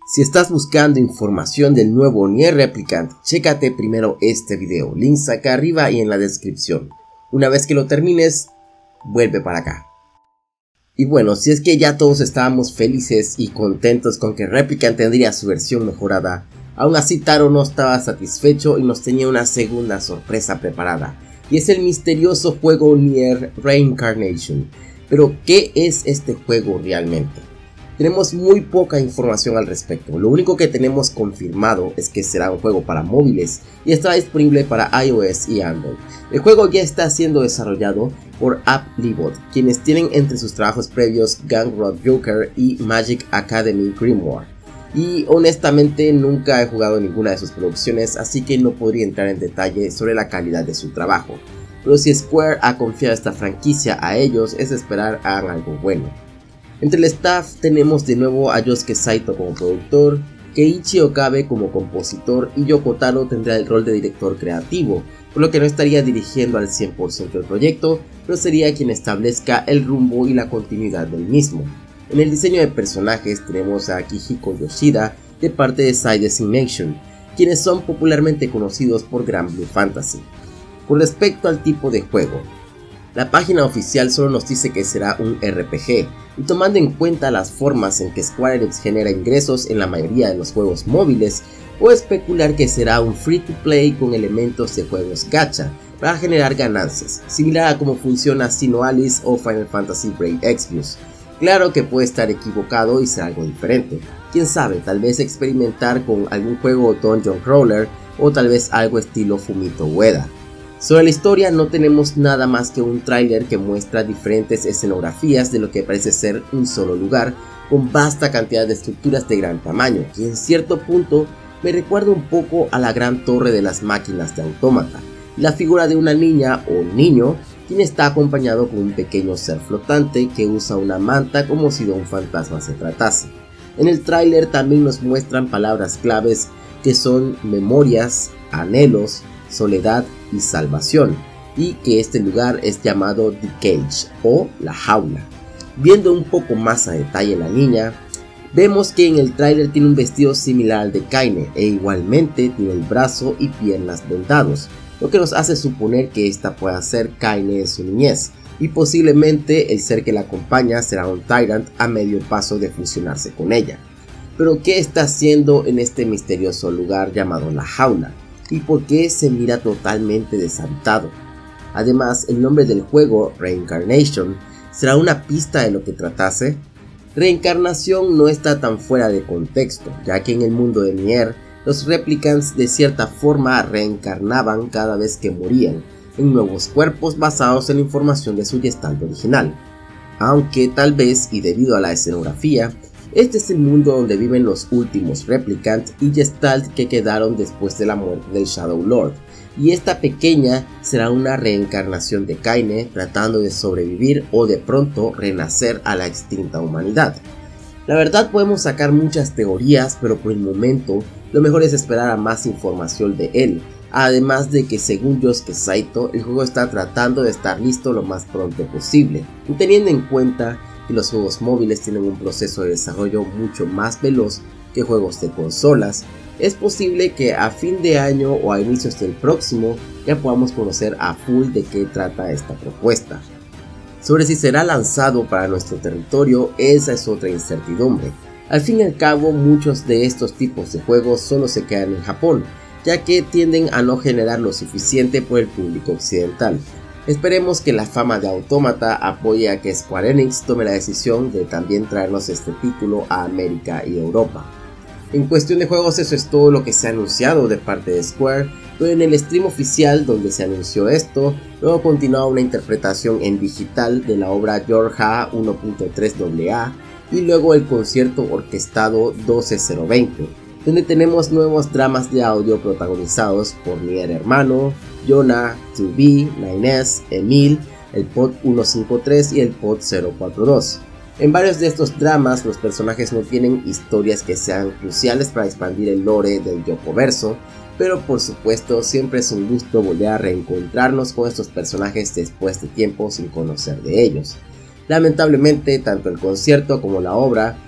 Si estás buscando información del nuevo Nier Replicant, chécate primero este video, links acá arriba y en la descripción. Una vez que lo termines, vuelve para acá. Y bueno, si es que ya todos estábamos felices y contentos con que Replicant tendría su versión mejorada, aún así Taro no estaba satisfecho y nos tenía una segunda sorpresa preparada. Y es el misterioso juego Nier Reincarnation. Pero, ¿qué es este juego realmente? Tenemos muy poca información al respecto. Lo único que tenemos confirmado es que será un juego para móviles y estará disponible para iOS y Android. El juego ya está siendo desarrollado por Applebot, quienes tienen entre sus trabajos previos Gang Road Joker y Magic Academy Grimoire. Y honestamente nunca he jugado ninguna de sus producciones, así que no podría entrar en detalle sobre la calidad de su trabajo. Pero si Square ha confiado esta franquicia a ellos, es de esperar hagan algo bueno. Entre el staff tenemos de nuevo a Yosuke Saito como productor, Keiichi Okabe como compositor y Yoko Taro tendrá el rol de director creativo, por lo que no estaría dirigiendo al 100% el proyecto, pero sería quien establezca el rumbo y la continuidad del mismo. En el diseño de personajes tenemos a Akihiko Yoshida de parte de Side Designation, quienes son popularmente conocidos por Granblue Fantasy. Con respecto al tipo de juego, la página oficial solo nos dice que será un RPG, y tomando en cuenta las formas en que Square Enix genera ingresos en la mayoría de los juegos móviles, puedo especular que será un free to play con elementos de juegos gacha para generar ganancias, similar a cómo funciona Sino Alice o Final Fantasy Brave Exvius. Claro que puede estar equivocado y ser algo diferente, quién sabe, tal vez experimentar con algún juego Dungeon Crawler o tal vez algo estilo Fumito Ueda. Sobre la historia no tenemos nada más que un tráiler que muestra diferentes escenografías de lo que parece ser un solo lugar con vasta cantidad de estructuras de gran tamaño, que en cierto punto me recuerda un poco a la gran torre de las máquinas de Autómata, y la figura de una niña o niño quien está acompañado con un pequeño ser flotante que usa una manta como si de un fantasma se tratase. En el tráiler también nos muestran palabras claves que son memorias, anhelos, soledad y salvación, y que este lugar es llamado The Cage o la jaula. Viendo un poco más a detalle la niña, vemos que en el tráiler tiene un vestido similar al de Kaine e igualmente tiene el brazo y piernas vendados, lo que nos hace suponer que esta pueda ser Kaine en su niñez, y posiblemente el ser que la acompaña será un Tyrant a medio paso de fusionarse con ella. Pero ¿qué está haciendo en este misterioso lugar llamado la jaula? ¿Y por qué se mira totalmente deshabitado? Además, el nombre del juego, Reincarnation, ¿será una pista de lo que tratase? Reencarnación no está tan fuera de contexto, ya que en el mundo de Nier, los Replicants de cierta forma reencarnaban cada vez que morían, en nuevos cuerpos basados en la información de su gestalt original. Aunque tal vez, y debido a la escenografía, este es el mundo donde viven los últimos Replicant y Gestalt que quedaron después de la muerte del Shadow Lord, y esta pequeña será una reencarnación de Kaine tratando de sobrevivir o de pronto renacer a la extinta humanidad. La verdad podemos sacar muchas teorías, pero por el momento lo mejor es esperar a más información de él, además de que según Yosuke Saito el juego está tratando de estar listo lo más pronto posible, y teniendo en cuenta y los juegos móviles tienen un proceso de desarrollo mucho más veloz que juegos de consolas, es posible que a fin de año o a inicios del próximo ya podamos conocer a full de qué trata esta propuesta. Sobre si será lanzado para nuestro territorio, esa es otra incertidumbre. Al fin y al cabo, muchos de estos tipos de juegos solo se quedan en Japón, ya que tienden a no generar lo suficiente por el público occidental. Esperemos que la fama de Autómata apoye a que Square Enix tome la decisión de también traernos este título a América y Europa. En cuestión de juegos eso es todo lo que se ha anunciado de parte de Square, pero en el stream oficial donde se anunció esto, luego continuaba una interpretación en digital de la obra Yorha 1.3 AA y luego el concierto orquestado 12020, donde tenemos nuevos dramas de audio protagonizados por Nier Hermano, Yona, 2B, 9S, Emil, el Pod 153 y el Pod 042. En varios de estos dramas los personajes no tienen historias que sean cruciales para expandir el lore del Yokoverso, pero por supuesto siempre es un gusto volver a reencontrarnos con estos personajes después de tiempo sin conocer de ellos. Lamentablemente tanto el concierto como la obra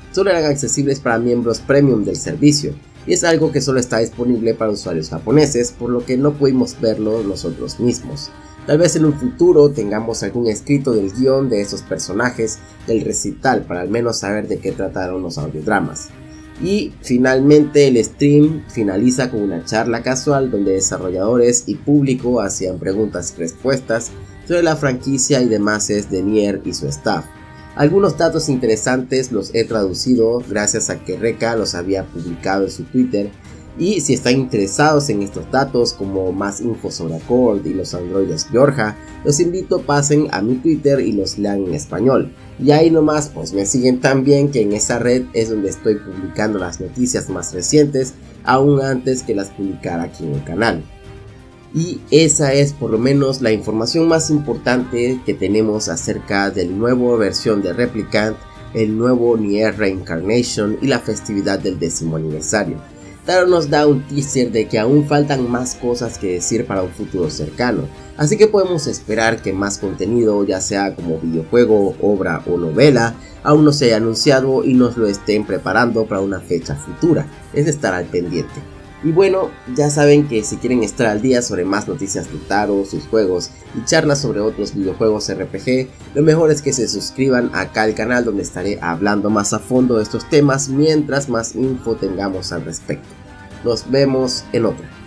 solo eran accesibles para miembros premium del servicio, y es algo que solo está disponible para usuarios japoneses, por lo que no pudimos verlo nosotros mismos. Tal vez en un futuro tengamos algún escrito del guión de esos personajes del recital para al menos saber de qué trataron los audiodramas. Y finalmente el stream finaliza con una charla casual donde desarrolladores y público hacían preguntas y respuestas sobre la franquicia y demás de Nier y su staff. Algunos datos interesantes los he traducido gracias a que Reka los había publicado en su Twitter, y si están interesados en estos datos como más info sobre Accord y los androides Georgia, los invito pasen a mi Twitter y los lean en español. Y ahí nomás pues me siguen también, que en esa red es donde estoy publicando las noticias más recientes, aún antes que las publicara aquí en el canal. Y esa es por lo menos la información más importante que tenemos acerca del nuevo versión de Replicant, el nuevo Nier Reincarnation y la festividad del 10º aniversario. Taro nos da un teaser de que aún faltan más cosas que decir para un futuro cercano, así que podemos esperar que más contenido, ya sea como videojuego, obra o novela, aún no se haya anunciado y nos lo estén preparando para una fecha futura. Es de estar al pendiente. Y bueno, ya saben que si quieren estar al día sobre más noticias de Taro, sus juegos y charlas sobre otros videojuegos RPG, lo mejor es que se suscriban acá al canal, donde estaré hablando más a fondo de estos temas mientras más info tengamos al respecto. Nos vemos en otra.